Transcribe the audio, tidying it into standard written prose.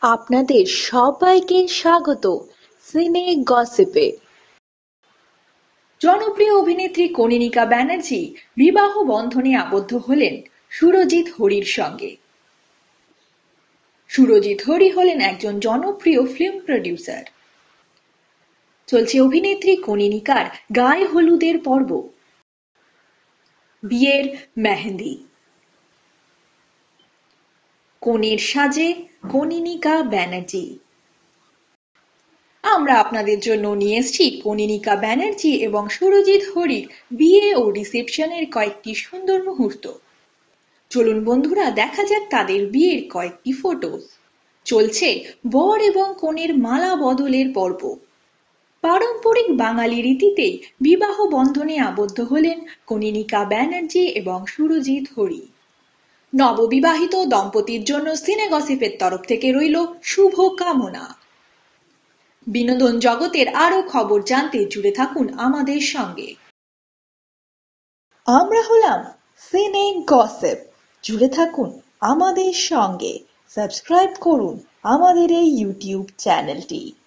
আপনাদের সবাইকে স্বাগত সিনে গসিপে। জনপ্রিয় অভিনেত্রী কনীনিকা ব্যানার্জি বিবাহ বন্ধনে আবদ্ধ হলেন সুরজিৎ হরির সঙ্গে। সুরজিৎ হরি হলেন একজন জনপ্রিয় ফিল্ম প্রডিউসার। চলছে অভিনেত্রী কনীনিকার গায়ে হলুদের পর্ব, বিয়ের মেহেন্দি। কনের সাজে কনীনিকা ব্যানার্জি। আমরা আপনাদের জন্য নিয়ে এসেছি কনীনিকা ব্যানার্জি এবং সুরজিৎ হরির বিয়ে ও রিসেপশনের কয়েকটি সুন্দর মুহূর্ত। চলুন বন্ধুরা, দেখা যাক তাদের বিয়ের কয়েকটি ফটো। চলছে বর এবং কনের মালা বদলের পর্ব। পারম্পরিক বাঙালি রীতিতেই বিবাহ বন্ধনে আবদ্ধ হলেন কনীনিকা ব্যানার্জি এবং সুরজিৎ হরি। নববিবাহিত দম্পতির জন্য সিনে গসিপের তরফ থেকে রইল শুভ কামনা। বিনোদন জগতের আরো খবর জানতে জুড়ে থাকুন আমাদের সঙ্গে। আমরা হলাম সিনে গসিপ, জুড়ে থাকুন আমাদের সঙ্গে। সাবস্ক্রাইব করুন আমাদের এই ইউটিউব চ্যানেলটি।